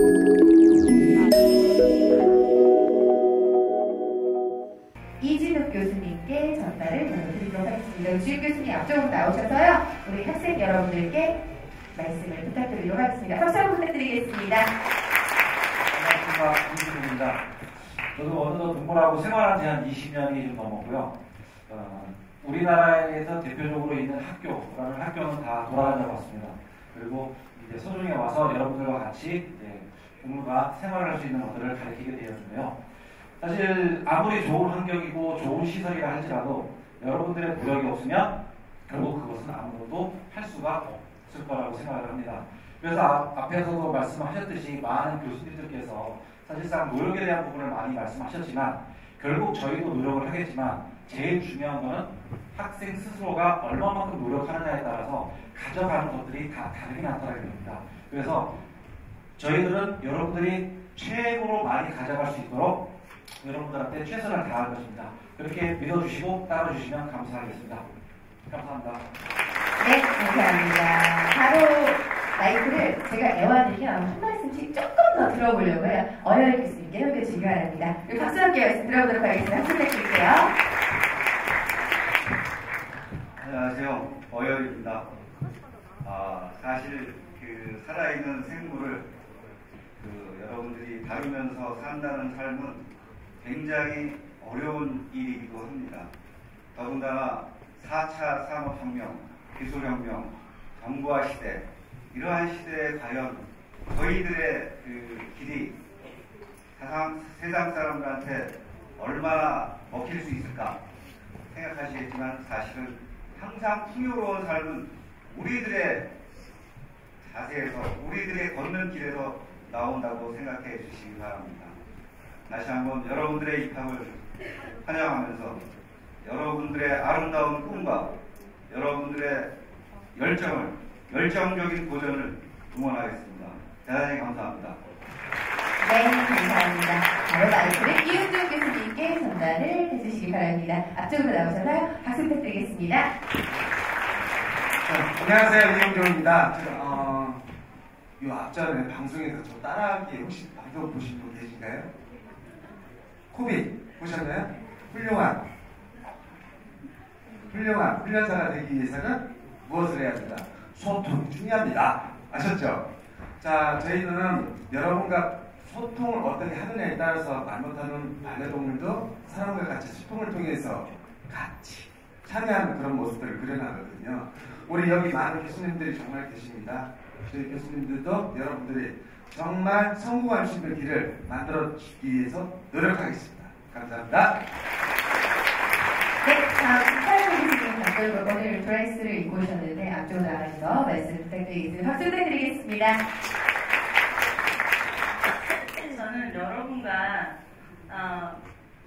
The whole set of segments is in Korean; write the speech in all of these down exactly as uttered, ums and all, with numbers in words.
이진욱 교수님께 전달을 전해드리도록 하겠습니다. 주임 교수님 앞쪽으로 나오셔서요, 우리 학생 여러분들께 말씀을 부탁드리도록 하겠습니다. 박수 한번 부탁드리겠습니다. 안녕하십니까, 이진욱입니다. 저도 어느덧 공부하고 생활한 지 한 이십 년이 좀 넘었고요. 어, 우리나라에서 대표적으로 있는 학교라는 학교는 다 돌아다녀 봤습니다. 그리고 이제 서중에 와서 여러분들과 같이 이제 공부가 생활을 할 수 있는 것들을 가르치게 되었는데요. 사실 아무리 좋은 환경이고 좋은 시설이라 할지라도 여러분들의 노력이 없으면 결국 그것은 아무것도 할 수가 없을 거라고 생각을 합니다. 그래서 아, 앞에서도 말씀하셨듯이 많은 교수님들께서 사실상 노력에 대한 부분을 많이 말씀하셨지만 결국 저희도 노력을 하겠지만 제일 중요한 것은 학생 스스로가 얼마만큼 노력하느냐에 따라서 가져가는 것들이 다 다르게 나타나게 됩니다. 그래서 저희들은 여러분들이 최고로 많이 가져갈 수 있도록 여러분들한테 최선을 다할 것입니다. 그렇게 믿어주시고 따라주시면 감사하겠습니다. 감사합니다. 네, 감사합니다. 바로 마이크를 제가 애완이면 한 말씀씩 조금 더 들어보려고 해요. 어여이 교수님께 넘겨주시기 바랍니다. 우리 박수 함께 말씀 들어보도록 하겠습니다. 박수 부탁드릴게요. 안녕하세요. 어여이입니다. 아, 사실 그 살아있는 생물을 그 여러분들이 다루면서 산다는 삶은 굉장히 어려운 일이기도 합니다. 더군다나 사 차 산업혁명, 기술혁명, 정보화 시대, 이러한 시대에 과연 저희들의 그 길이 세상, 세상 사람들한테 얼마나 먹힐 수 있을까 생각하시겠지만 사실은 항상 풍요로운 삶은 우리들의 자세에서, 우리들의 걷는 길에서 나온다고 생각해 주시기 바랍니다. 다시 한번 여러분들의 입학을 환영하면서 여러분들의 아름다운 꿈과 여러분들의 열정을, 열정적인 도전을 응원하겠습니다. 대단히 감사합니다. 네, 감사합니다. 바로 마이크를 이은정 교수님께 전달을 해주시기 바랍니다. 앞쪽으로 나오셔서요, 박수 부탁드리겠습니다. 자, 안녕하세요, 이영종입니다. 어, 이 앞전에 방송에서 저 따라하기 혹시 방송 보신 분 계신가요? 코빅 보셨나요? 훌륭한 훌륭한 훈련사가 되기 위해서는 무엇을 해야 합니다? 소통이 중요합니다. 아셨죠? 자, 저희는 여러분과 소통을 어떻게 하느냐에 따라서 말 못하는 반려동물도 사람과 같이 소통을 통해서 같이 참여하는 그런 모습들을 그려나가거든요. 우리 여기 많은 교수님들이 정말 계십니다. 저희 교수님들도 여러분들이 정말 성공할 수 있는 길을 만들어주기 위해서 노력하겠습니다. 감사합니다. 네, 다음 팔 교수님 답변 오늘 드레스를 입고 오셨는데 앞쪽으로 나가셔서 말씀 부탁드리겠습니다. 박수 부탁드리겠습니다. 저는 여러분과 어,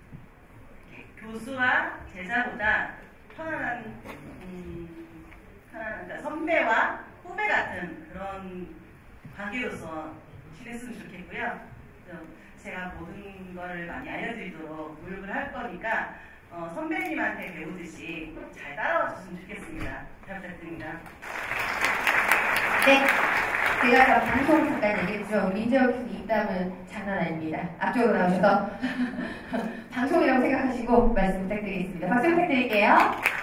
교수와 제자보다 편안한, 음, 편안한 그러니까 선배와 후배 같은 그런 관계로서 지냈으면 좋겠고요. 제가 모든 걸 많이 알려드리도록 노력을 할 거니까 어, 선배님한테 배우듯이 잘 따라와 줬으면 좋겠습니다. 잘 부탁드립니다. 네, 제가 방송 잠깐 얘기했죠. 민재혁 교수님 입담은 장난 아닙니다. 앞쪽으로 나오셔서 방송이라고 생각하시고 말씀 부탁드리겠습니다. 박수 부탁드릴게요.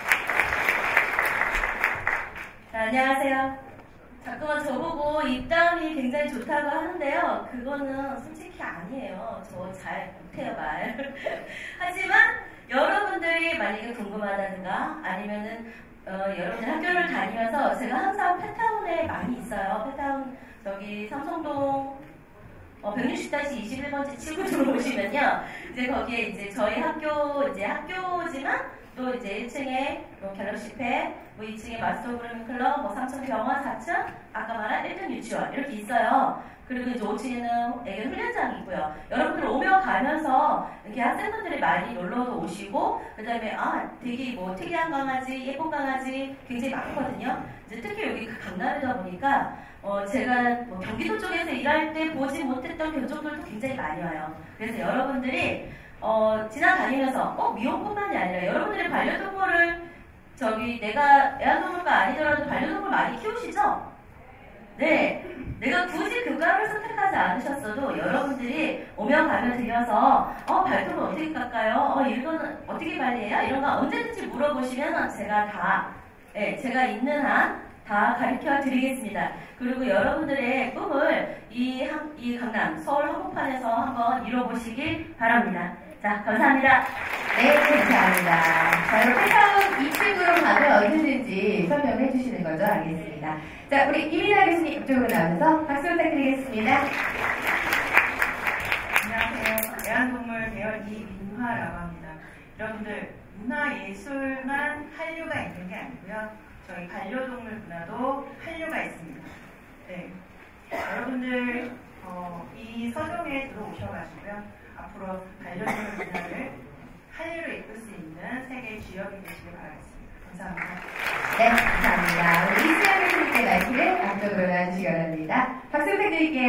네, 안녕하세요. 자꾸만 저보고 입담이 굉장히 좋다고 하는데요. 그거는 솔직히 아니에요. 저 잘 못해요, 말. 하지만 여러분들이 만약에 궁금하다든가 아니면은 어, 여러분들 학교를 다니면서 제가 항상 페타운에 많이 있어요. 페타운 저기 삼성동 어, 백육십 이십일 번째 치고 들어오시면요. 이제 거기에 이제 저희 학교 이제 학교지만 또 이제 일 층에 뭐 갤럭시패, 뭐 이 층에 마스터그램 클럽, 뭐 삼 층 병원, 사 층 아까 말한 일 등 유치원 이렇게 있어요. 그리고 이제 오 층에는 애견 훈련장이 있고요. 여러분들 오며 가면서 이렇게 학생분들이 많이 놀러도 오시고, 그 다음에 아 되게 뭐 특이한 강아지, 예쁜 강아지 굉장히 많거든요. 이제 특히 여기 강남이다 보니까 어 제가 뭐 경기도 쪽에서 일할 때 보지 못했던 견종들도 굉장히 많이 와요. 그래서 여러분들이 어 지나다니면서 꼭 미용뿐만이 아니라 여러분들이 반려동물을 저기 내가 애완동물가 아니더라도 반려동물 많이 키우시죠? 네, 내가 굳이 그 과를 선택하지 않으셨어도 여러분들이 오면 가면 들려서 어 발톱을 어떻게 깎아요? 어 이거는 어떻게 관리해요? 이런 거 언제든지 물어보시면 제가 다, 네, 제가 있는 한 다 가르쳐 드리겠습니다. 그리고 여러분들의 꿈을 이, 한, 이 강남 서울 한복판에서 한번 이뤄보시길 바랍니다. 자, 감사합니다. 네, 감사합니다. 자, 이렇게 다음 이 층으로 가면 언제든지 설명해 주시는 거죠? 알겠습니다. 자, 우리 이민아 교수님 이쪽으로 나오셔서 박수 부탁드리겠습니다. 안녕하세요. 애완동물 배열 이민화라고 합니다. 여러분들, 문화예술만 한류가 있는 게 아니고요. 저희 반려동물 문화도 한류가 있습니다. 네. 여러분들, 어, 이 서점에 들어오셔가지고요. 앞으로 반려동물 문화를 한류로 이끌 수 있는 세계의 주역이 되시길 바라겠습니다. 감사합니다. 네, 감사합니다. 우리 이수연 교수님께 마이크를 앞쪽으로 놔주시기 바랍니다. 박수 부탁드릴게요.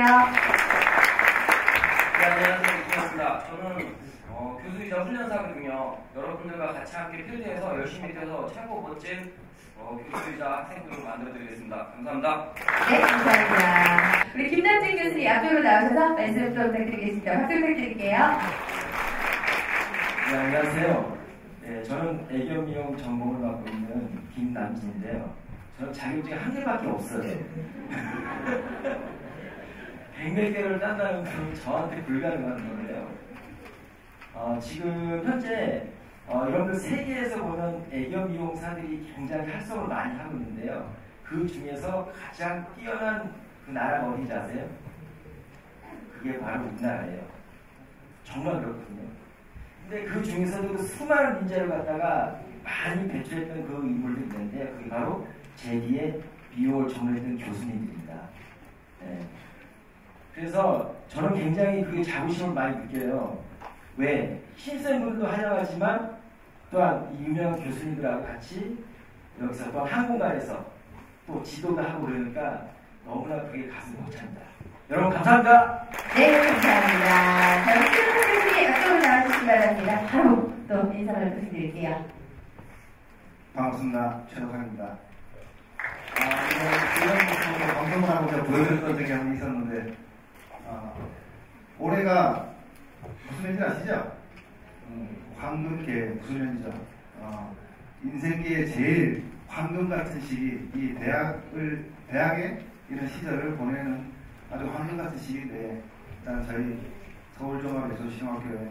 네, 안녕하세요. 이수연입니다. 저는 어, 교수이자 훈련사거든요. 여러분들과 같이 함께 필드에서 열심히 뛰어서 최고 멋진 어, 교수이자 학생들을 만들어드리겠습니다. 감사합니다. 네, 감사합니다. 우리 김남진 교수님 앞쪽으로 나오셔서 말씀 좀 부탁드리겠습니다. 박수 부탁드릴게요. 네, 안녕하세요. 네, 저는 애교 미용 전공을 맡고 있는 김남진인데요. 저는 자격증이 한 개밖에 없어요. 백몇 개를 딴다는 건 저한테 불가능한 건데요. 어, 지금 현재 어, 여러분들 세계에서 보면 애교 미용사들이 굉장히 활성을 많이 하고 있는데요. 그 중에서 가장 뛰어난 그 나라가 어딘지 아세요? 그게 바로 우리나라예요. 정말 그렇거든요. 근데 그 중에서도 그 수많은 인재를 갖다가 많이 배출했던 그 인물들이 있는데 그게 바로 제디의 미용을 전문했던 교수님들입니다. 네. 그래서 저는 굉장히 그게 자부심을 많이 느껴요. 왜? 신생분들도 환영하지만 또한 이 유명한 교수님들하고 같이 여기서 또 한 공간에서 또 지도도 하고 그러니까 너무나 그게 가슴이 벅찹니다. 여러분 감사합니다. 네, 감사합니다. 자, 우리 최덕환 교수님 앞쪽으로 나와주시기 바랍니다. 바로 또 인사를 부탁드릴게요. 반갑습니다. 최덕환입니다. 아, 이번 방송을 하고 제가 보여드렸던 적이 한 번 있었는데, 아, 올해가 무슨 년인지 아시죠? 음, 황금계 무슨 년이죠? 어, 인생계의 제일 황금 같은 시기, 이 대학을, 대학에 이런 시절을 보내는 아주 황금 같은 시기인데, 일단 저희 서울종합예술신학교에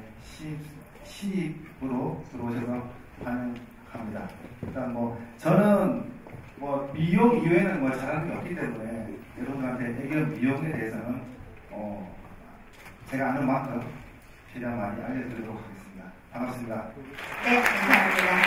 신입으로 들어오셔서 환영합니다. 일단 뭐, 저는 뭐, 미용 이외에는 뭐 잘하는 게 없기 때문에, 여러분들한테 애교 미용에 대해서는, 어, 제가 아는 만큼 최대한 많이 알려드리도록 하겠습니다. 반갑습니다. 네, 감사합니다.